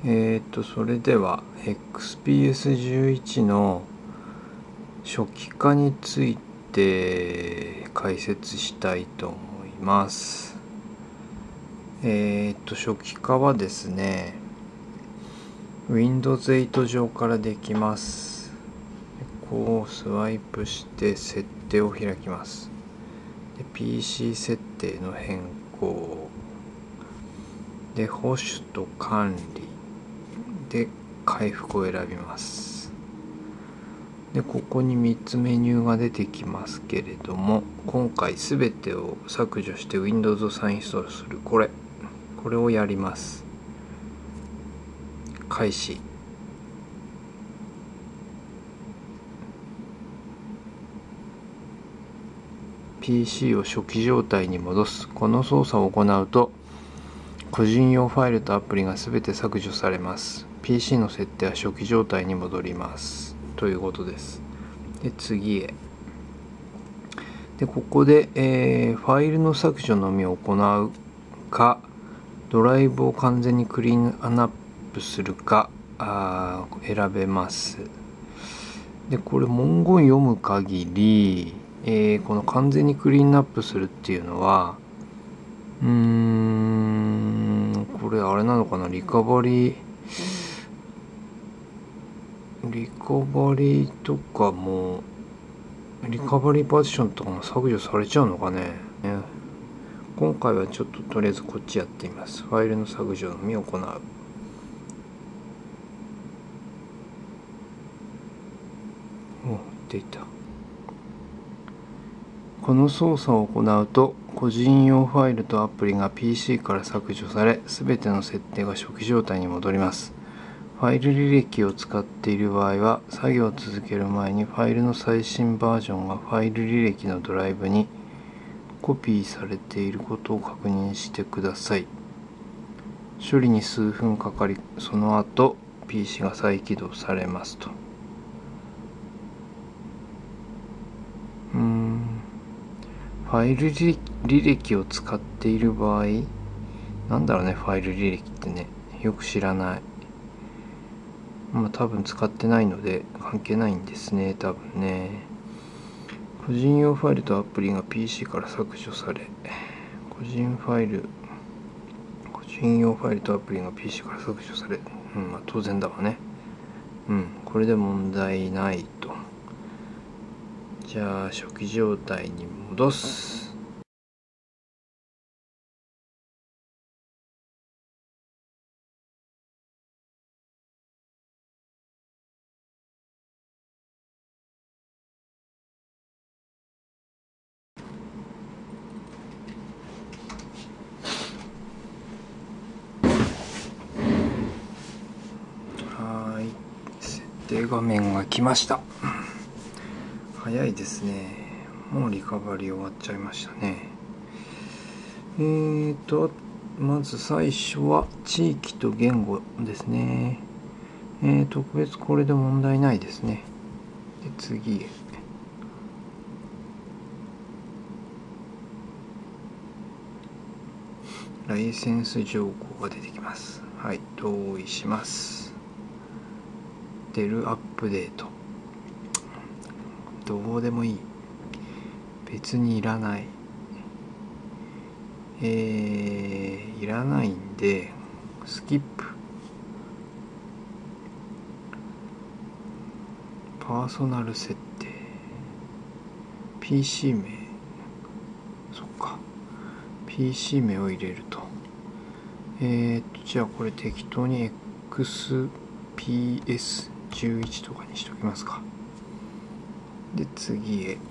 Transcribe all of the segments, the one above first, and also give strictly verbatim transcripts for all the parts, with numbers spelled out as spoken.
えっとそれでは エックスピーエスじゅういち の初期化について解説したいと思います。えっと初期化はですね ウィンドウズエイト 上からできます。こうスワイプして設定を開きます。で ピーシー 設定の変更で保守と管理で回復を選びます。でここにみっつメニューが出てきますけれども、今回すべてを削除して Windows を再インストールするこれこれをやります。開始。ピーシー を初期状態に戻す。この操作を行うと個人用ファイルとアプリがすべて削除されます。ピーシー の設定は初期状態に戻りますということです。で次へ。でここで、えー、ファイルの削除のみを行うか、ドライブを完全にクリーンアップするかあ選べます。でこれ文言読む限り、えー、この完全にクリーンアップするっていうのはうーんこれあれなのかな、リカバリーリカバリーとかもリカバリーパーティションとかも削除されちゃうのかね。今回はちょっととりあえずこっちやってみます。ファイルの削除のみを行う。お、出た。この操作を行うと個人用ファイルとアプリが ピーシー から削除され、すべての設定が初期状態に戻ります。ファイル履歴を使っている場合は、作業を続ける前にファイルの最新バージョンがファイル履歴のドライブにコピーされていることを確認してください。処理に数分かかり、その後 ピーシー が再起動されますと。うーんファイル履歴を使っている場合、なんだろうね、ファイル履歴ってね、よく知らない。まあ多分使ってないので関係ないんですね、多分ね。個人用ファイルとアプリが ピーシー から削除され、個人ファイル、個人用ファイルとアプリが ピーシー から削除され、うん、まあ当然だわね。うん、これで問題ないと。じゃあ初期状態に戻す。はい、設定画面が来ました。早いですね。もうリカバリー終わっちゃいましたね。えーとまず最初は地域と言語ですね。えー、特別これで問題ないですね。で次へ。ライセンス情報が出てきます。はい、同意します。デルアップデート。どうでもいい。別にいらない。えー、いらないんで、スキップ。パーソナル設定。ピーシー 名。そっか。ピーシー 名を入れると。えーと、じゃあこれ適当に エックスピーエスじゅういち とかにしときますか。で、次へ。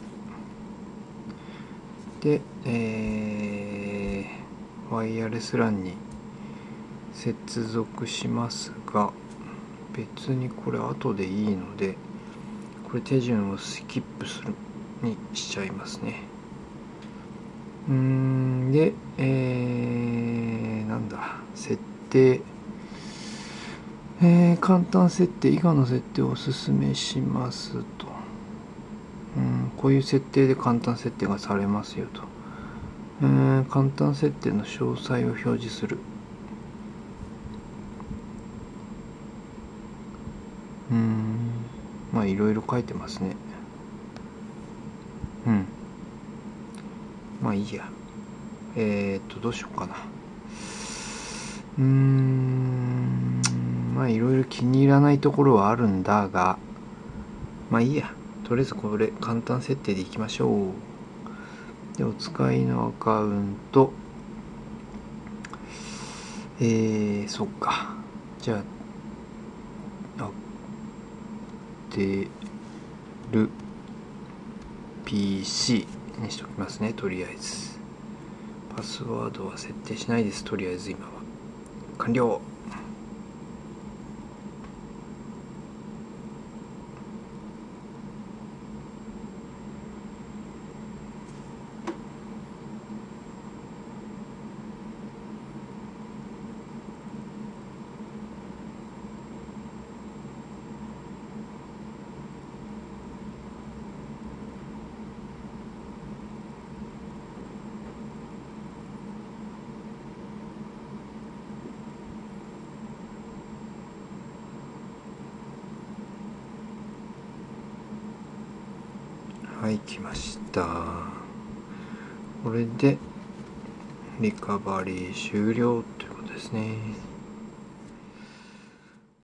で、えー、ワイヤレス ラン に接続しますが、別にこれ後でいいので、これ手順をスキップするにしちゃいますね。うーんで、えー、なんだ、設定、えー、簡単設定以下の設定をおすすめしますと。うん、こういう設定で簡単設定がされますよと。えー、簡単設定の詳細を表示する。 うーんまあいろいろ書いてますね。うんまあいいや。えー、っとどうしようかな。うーんまあいろいろ気に入らないところはあるんだが、まあいいや。とりあえずこれ簡単設定でいきましょう。でお使いのアカウント、えー、そっか。じゃあ、あてる ピーシー にしておきますね。とりあえずパスワードは設定しないです。とりあえず今は完了。はい来ました。これでリカバリー終了ということですね。